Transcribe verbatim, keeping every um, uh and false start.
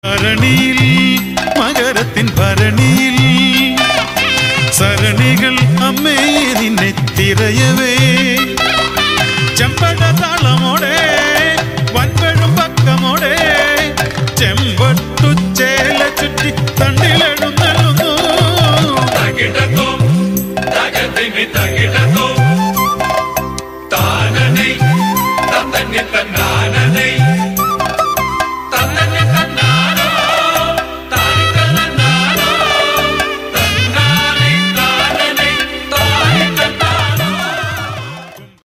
ഭരണിയിൽ മകരത്തിൻ ഭരണിയിൽ സരണികൾ അമ്മേ നിന്നെ തിരയവേ ചെമ്പട താളമോടെ വൻപഴും പക്കമോടെ ചെമ്പട്ടു ചേല ചുറ്റി തണ്ടിലെഴുന്നള്ളുന്നു.